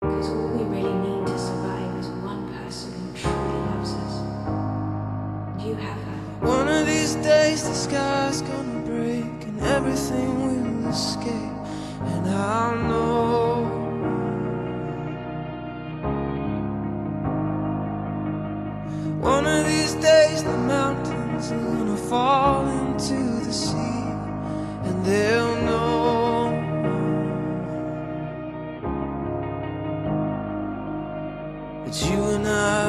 'Cause all we really need to survive is one person who truly loves us. And you have her. One of these days the sky's gonna break and everything will escape, and I'll know. One of these days the mountains are gonna fall into the sea, and they'll know that you and I